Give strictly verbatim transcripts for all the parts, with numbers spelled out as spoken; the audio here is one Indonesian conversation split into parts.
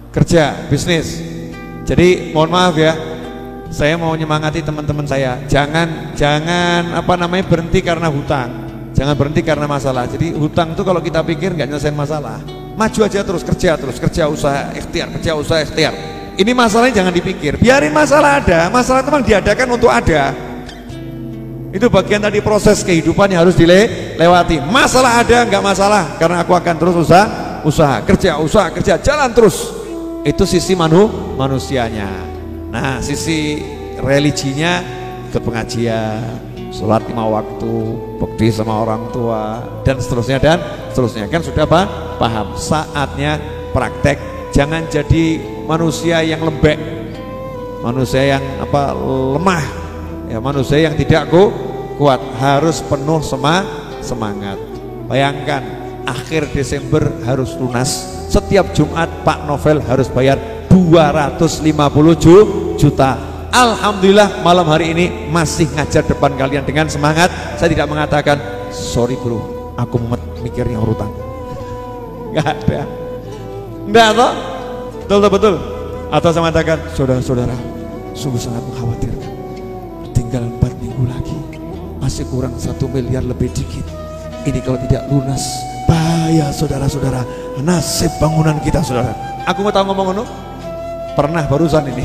kerja, bisnis. Jadi mohon maaf ya, saya mau menyemangati teman-teman saya, jangan jangan apa namanya berhenti karena hutang, jangan berhenti karena masalah. Jadi hutang itu kalau kita pikir nggak nyelesain masalah, maju aja terus, kerja terus, kerja usaha ikhtiar, kerja usaha ikhtiar. Ini masalahnya jangan dipikir, biarin masalah ada, masalah itu memang diadakan untuk ada. Itu bagian tadi proses kehidupan yang harus dilewati. Masalah ada nggak masalah, karena aku akan terus usaha, usaha kerja, usaha kerja, jalan terus. Itu sisi manu, manusianya. Nah sisi religinya, ikut pengajian, sholat lima waktu, bekti sama orang tua, dan seterusnya dan seterusnya. Kan sudah apa? Paham. Saatnya praktek. Jangan jadi manusia yang lembek, manusia yang apa lemah, ya manusia yang tidak ku, kuat. Harus penuh sema, semangat. Bayangkan akhir Desember harus lunas. Setiap Jumat Pak Novel harus bayar dua ratus lima puluh juta. Alhamdulillah malam hari ini masih ngajar depan kalian dengan semangat. Saya tidak mengatakan sorry bro, aku mumet mikirnya urutan. Nggak ada, nggak toh, betul betul. Atau saya mengatakan saudara-saudara, sungguh sangat mengkhawatirkan. Tinggal empat minggu lagi, masih kurang satu miliar lebih dikit. Ini kalau tidak lunas, bahaya saudara-saudara, nasib bangunan kita saudara. Aku mau tahu ngomong ngono? Pernah barusan ini.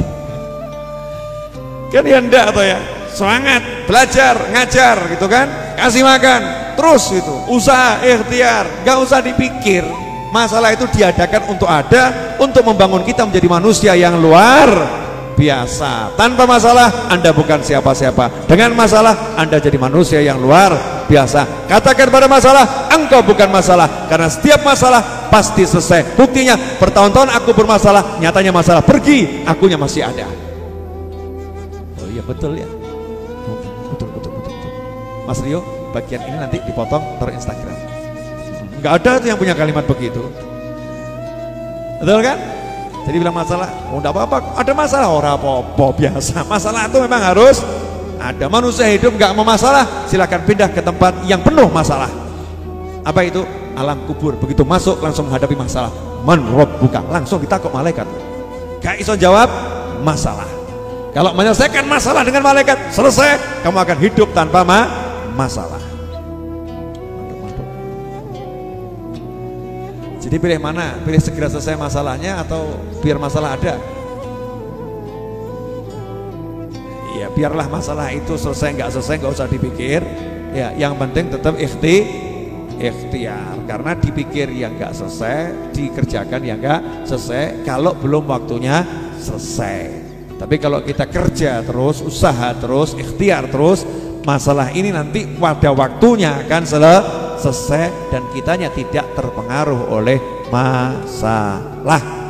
Kan ya enggak atau ya? Semangat, belajar, ngajar gitu kan? Kasih makan, terus itu. Usaha, ikhtiar, gak usah dipikir. Masalah itu diadakan untuk ada, untuk membangun kita menjadi manusia yang luar biasa. Tanpa masalah Anda bukan siapa-siapa. Dengan masalah Anda jadi manusia yang luar biasa. Katakan pada masalah, engkau bukan masalah. Karena setiap masalah pasti selesai. Buktinya bertahun-tahun aku bermasalah, nyatanya masalah pergi, akunya masih ada. Oh iya betul ya, betul betul betul, betul. Mas Rio, bagian ini nanti dipotong ter Instagram. Nggak ada tuh yang punya kalimat begitu, betul kan? Jadi bilang masalah, oh enggak apa-apa, ada masalah, orang apa-apa, biasa. Masalah itu memang harus ada. Manusia hidup nggak mau masalah, silakan pindah ke tempat yang penuh masalah. Apa itu? Alam kubur. Begitu masuk langsung menghadapi masalah. Man rabbuka, langsung ditakut malaikat. Gak iso jawab masalah. Kalau menyelesaikan masalah dengan malaikat, selesai, kamu akan hidup tanpa ma masalah. Jadi pilih mana? Pilih segera selesai masalahnya atau biar masalah ada? Ya biarlah masalah itu selesai, nggak selesai nggak usah dipikir. Ya yang penting tetap ikhti, ikhtiar. Karena dipikir yang nggak selesai, dikerjakan yang nggak selesai. Kalau belum waktunya selesai. Tapi kalau kita kerja terus, usaha terus, ikhtiar terus, masalah ini nanti pada waktunya akan selesai. Selesai dan kitanya tidak terpengaruh oleh masalah.